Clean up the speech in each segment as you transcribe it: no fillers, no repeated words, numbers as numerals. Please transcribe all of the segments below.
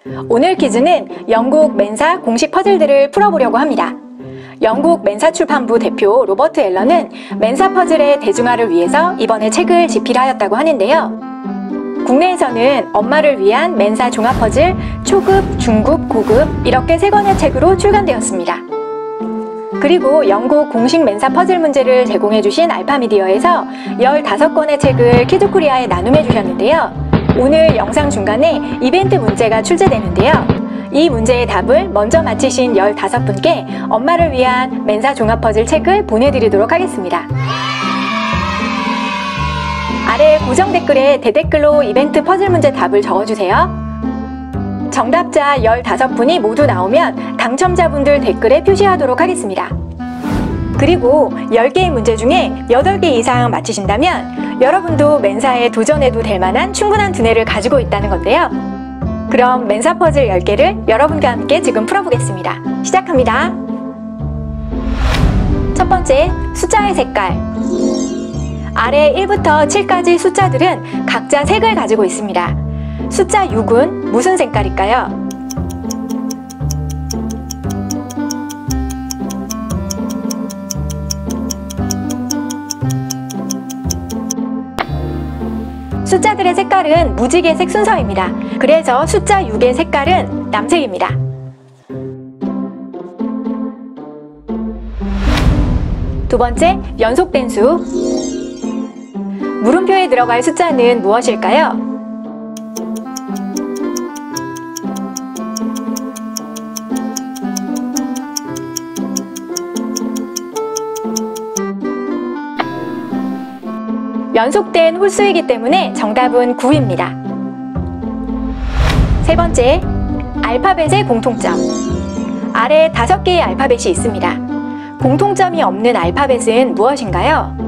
오늘 퀴즈는 영국 맨사 공식 퍼즐들을 풀어보려고 합니다. 영국 맨사 출판부 대표 로버트 앨런은 맨사 퍼즐의 대중화를 위해서 이번에 책을 집필하였다고 하는데요. 국내에서는 엄마를 위한 맨사 종합 퍼즐 초급, 중급, 고급 이렇게 3권의 책으로 출간되었습니다. 그리고 영국 공식 맨사 퍼즐 문제를 제공해주신 알파미디어에서 15권의 책을 키즈코리아에 나눔해 주셨는데요. 오늘 영상 중간에 이벤트 문제가 출제되는데요. 이 문제의 답을 먼저 맞히신 15분께 엄마를 위한 맨사 종합 퍼즐 책을 보내드리도록 하겠습니다. 아래 고정 댓글에 대댓글로 이벤트 퍼즐 문제 답을 적어주세요. 정답자 15분이 모두 나오면 당첨자분들 댓글에 표시하도록 하겠습니다. 그리고 10개의 문제 중에 8개 이상 맞히신다면 여러분도 맨사에 도전해도 될 만한 충분한 두뇌를 가지고 있다는 건데요. 그럼 맨사 퍼즐 10개를 여러분과 함께 지금 풀어보겠습니다. 시작합니다. 첫 번째, 숫자의 색깔. 아래 1부터 7까지 숫자들은 각자 색을 가지고 있습니다. 숫자 6은 무슨 색깔일까요? 숫자들의 색깔은 무지개색 순서입니다. 그래서 숫자 6의 색깔은 남색입니다. 두 번째, 연속된 수. 물음표에 들어갈 숫자는 무엇일까요? 연속된 홀수이기 때문에 정답은 9입니다. 세 번째, 알파벳의 공통점. 아래 5개의 알파벳이 있습니다. 공통점이 없는 알파벳은 무엇인가요?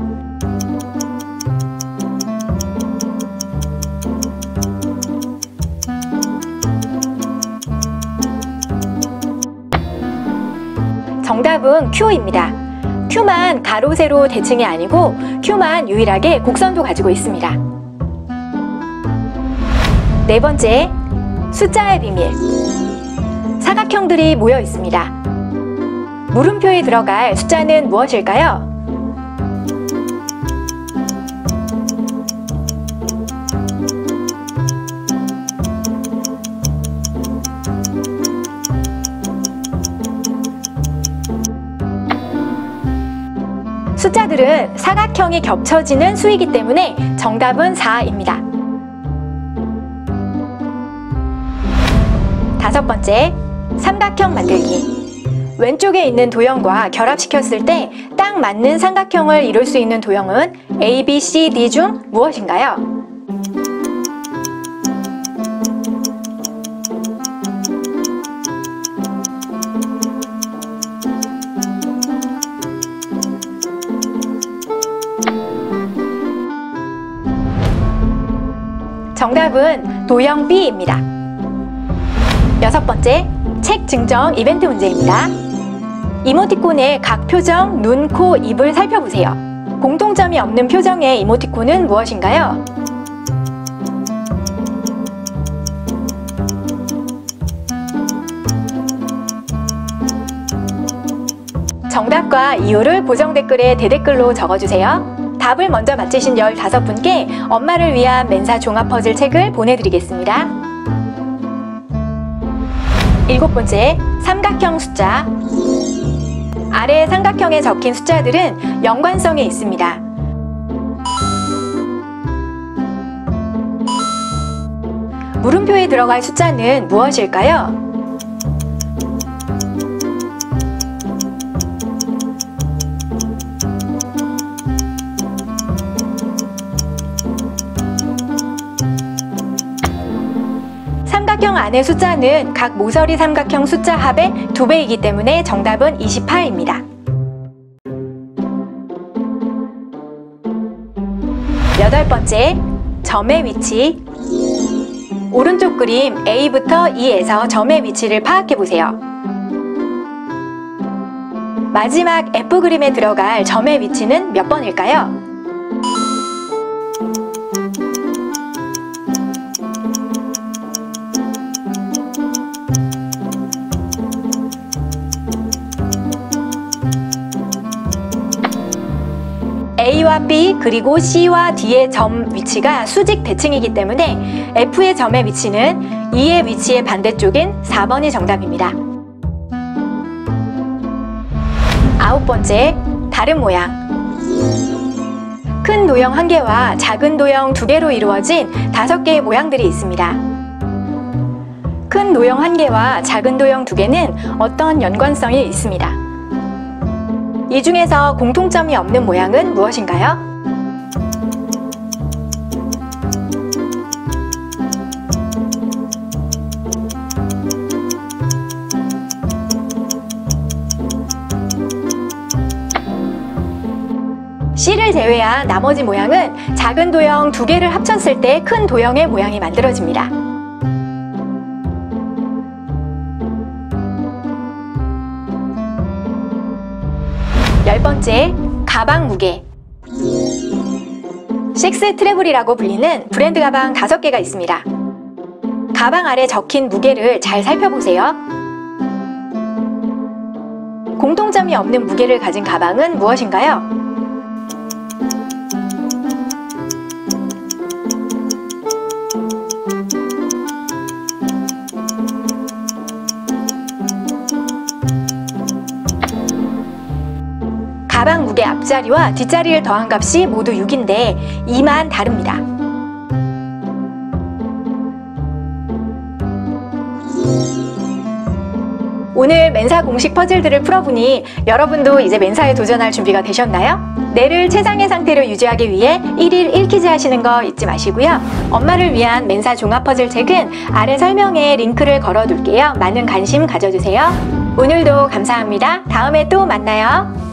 정답은 Q입니다. Q만 가로, 세로 대칭이 아니고 Q만 유일하게 곡선도 가지고 있습니다. 네 번째, 숫자의 비밀. 사각형들이 모여 있습니다. 물음표에 들어갈 숫자는 무엇일까요? 숫자들은 사각형이 겹쳐지는 수이기 때문에 정답은 4입니다. 다섯 번째, 삼각형 만들기. 왼쪽에 있는 도형과 결합시켰을 때 딱 맞는 삼각형을 이룰 수 있는 도형은 A, B, C, D 중 무엇인가요? 정답은 도형 B입니다. 여섯 번째, 책 증정 이벤트 문제입니다. 이모티콘의 각 표정, 눈, 코, 입을 살펴보세요. 공통점이 없는 표정의 이모티콘은 무엇인가요? 정답과 이유를 고정 댓글에 대댓글로 적어주세요. 답을 먼저 맞히신 15분께 엄마를 위한 맨사 종합 퍼즐 책을 보내드리겠습니다. 일곱 번째, 삼각형 숫자. 아래 삼각형에 적힌 숫자들은 연관성이 있습니다. 물음표에 들어갈 숫자는 무엇일까요? 삼각형 안의 숫자는 각 모서리 삼각형 숫자 합의 2배이기 때문에 정답은 28입니다. 여덟 번째, 점의 위치. 오른쪽 그림 A부터 E에서 점의 위치를 파악해보세요. 마지막 F 그림에 들어갈 점의 위치는 몇 번일까요? A와 B 그리고 C와 D의 점 위치가 수직 대칭이기 때문에 F의 점의 위치는 E의 위치의 반대쪽인 4번이 정답입니다. 9번째, 다른 모양. 큰 도형 1개와 작은 도형 2개로 이루어진 5개의 모양들이 있습니다. 큰 도형 1개와 작은 도형 2개는 어떤 연관성이 있습니다. 이 중에서 공통점이 없는 모양은 무엇인가요? C를 제외한 나머지 모양은 작은 도형 2개를 합쳤을 때 큰 도형의 모양이 만들어집니다. 열 번째, 가방 무게. 식스 트래블이라고 불리는 브랜드 가방 5개가 있습니다. 가방 아래 적힌 무게를 잘 살펴보세요. 공통점이 없는 무게를 가진 가방은 무엇인가요? 가방 무게 앞자리와 뒷자리를 더한 값이 모두 6인데 2만 다릅니다. 오늘 멘사 공식 퍼즐들을 풀어보니 여러분도 이제 멘사에 도전할 준비가 되셨나요? 뇌를 최상의 상태로 유지하기 위해 1일 1퀴즈 하시는 거 잊지 마시고요. 엄마를 위한 멘사 종합 퍼즐 책은 아래 설명에 링크를 걸어둘게요. 많은 관심 가져주세요. 오늘도 감사합니다. 다음에 또 만나요.